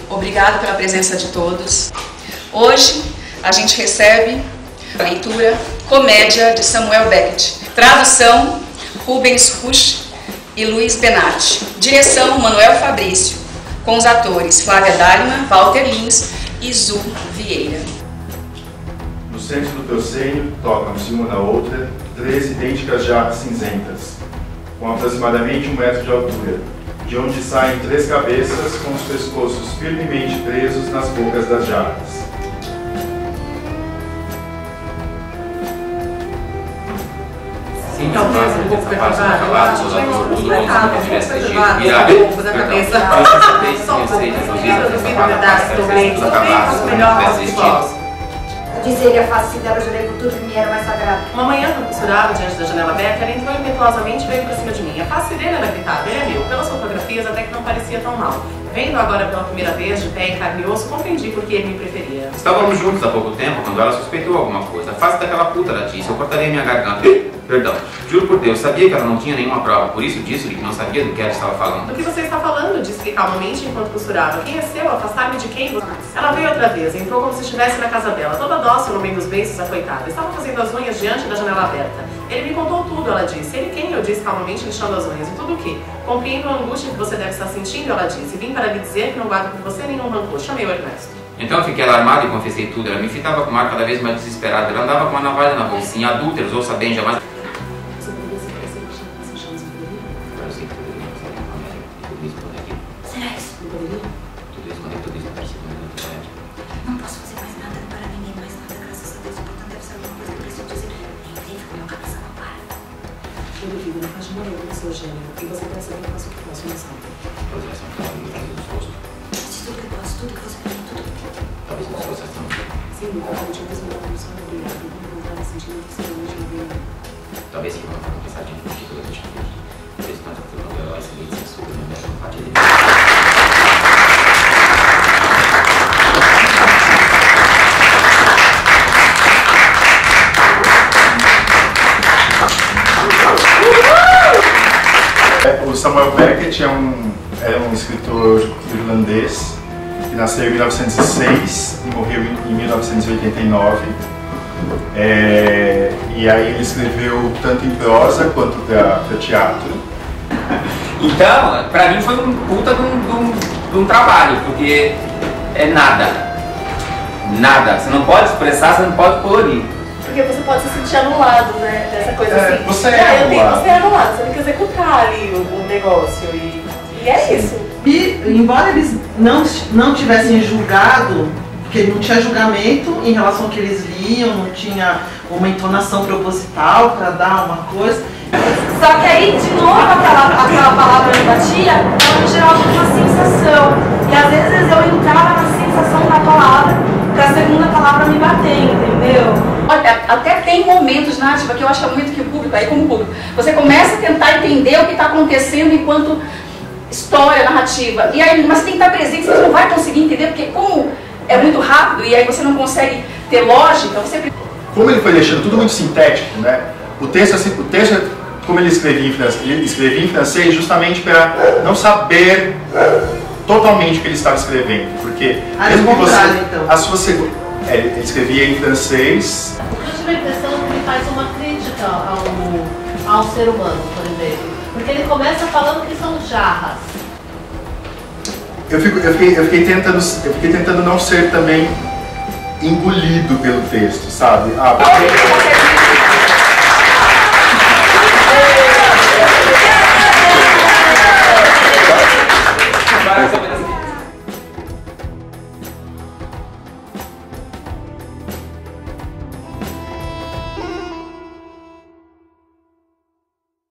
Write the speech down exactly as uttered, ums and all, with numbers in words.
Obrigado pela presença de todos. Hoje a gente recebe a leitura Comédia de Samuel Beckett. Tradução Rubens Rusch e Luiz Benatti. Direção Manuel Fabrício, com os atores Flávia Dálima, Walter Lins e Zu Vieira. No centro do proscênio tocam-se uma na outra três idênticas jarras cinzentas, com aproximadamente um metro de altura, de onde saem três cabeças com os pescoços firmemente presos nas bocas das jarras. Sim, talvez um pouco perturbado, eu acho que não tudo como se tivesse assistido virado um pouco da cabeça. Só um pouco, eu duvido da verdade, estou bem, estou bem, melhor que os povos. Dizer que a face dela jurei por tudo que me era mais sagrado. Uma manhã, quando costurava diante da janela aberta, ela entrou impetuosamente e veio pra cima de mim. A face dele era gritada, ele é meu. Pelas fotografias, até que não parecia tão mal. Vendo agora pela primeira vez, de pé em carne e osso, compreendi por que ele me preferia. Estávamos juntos há pouco tempo, quando ela suspeitou alguma coisa. A face daquela puta, ela disse, eu cortaria minha garganta. Perdão, juro por Deus, sabia que ela não tinha nenhuma prova, por isso disse-lhe que não sabia do que ela estava falando. Do que você está falando? Disse-lhe calmamente enquanto costurava. Quem é seu? Afastar-me de quem? Ela veio outra vez, entrou como se estivesse na casa dela, toda dócil no meio dos beiços, a coitada. Estava fazendo as unhas diante da janela aberta. Ele me contou tudo, ela disse. Ele quem? Eu disse calmamente, lixando as unhas. E tudo o quê? Compreendo a angústia que você deve estar sentindo, ela disse. Vim para lhe dizer que não guardo por você nenhum rancor. Chamei o Ernesto. Então eu fiquei alarmado e confessei tudo. Ela me fitava com o ar cada vez mais desesperado. Ela andava com uma navalha na bolsinha. Adúlteros, ouça bem, jamais... Você poderia se parecer com essa chance de poderia? Eu sei que poderia, mas ela não é. Tudo isso por aqui. Será isso? Não poderia? Tudo isso, quando tudo isso parece que não é. Não posso fazer mais nada para ninguém, mais nada, graças a Deus. Portanto, deve ser alguma coisa que eu preciso dizer. Nem vivo com meu cabeça não para. Eu duvido, não faz de uma do seu gênero. E você deve saber que eu faço o que posso, não sabe? Pois é, são aquelas minhas do rosto. Faço tudo que posso, tudo que você pede, tudo. Talvez não fosse assim. Sim, eu acabo de fazer uma comissão de obrigado. Eu não estava sentindo que você não tinha vindo. Talvez sim, quando eu for pensar de mim, que eu deixo de ver. Por isso, tanto que eu não vejo essa lei de censura, não me deixo falar de ele. O Samuel Beckett é um, é um escritor irlandês que nasceu em mil novecentos e seis e morreu em mil novecentos e oitenta e nove. É, e aí ele escreveu tanto em prosa quanto para teatro. Então, pra mim foi um puta de um, de um, de um trabalho, porque é nada. Nada. Você não pode expressar, você não pode colorir. Porque você pode se sentir anulado, né? Dessa coisa É, assim. você é ah, eu tenho, anulado. você é anulado, você tem que executar ali o, o negócio. E, e é Sim. isso. E, embora eles não, não tivessem julgado, porque não tinha julgamento em relação ao que eles liam, não tinha uma entonação proposital para dar uma coisa. Só que aí, de novo, aquela, aquela palavra me batia, ela me gerava uma sensação. E às vezes eu entrava na sensação da palavra para a segunda palavra me bater, entendeu? Olha, até tem momentos, Nátiva, que eu acho muito que o público, aí como público, você começa a tentar entender o que está acontecendo enquanto história, narrativa. E aí, mas você tem que estar presente, você não vai conseguir entender, porque como é muito rápido e aí você não consegue ter lógica, você... Como ele foi deixando tudo muito sintético, né? O texto, assim, o texto como ele escrevia em francês, ele escrevia em francês justamente para não saber totalmente o que ele estava escrevendo, porque Ah, mesmo que você, então. a sua segunda, é, ele escrevia em francês. Eu tive a impressão que ele faz uma crítica ao, ao ser humano, por exemplo, porque ele começa falando que são jarras. Eu, fico, eu, fiquei, eu, fiquei tentando, eu fiquei tentando não ser também engolido pelo texto, sabe? Ah, porque...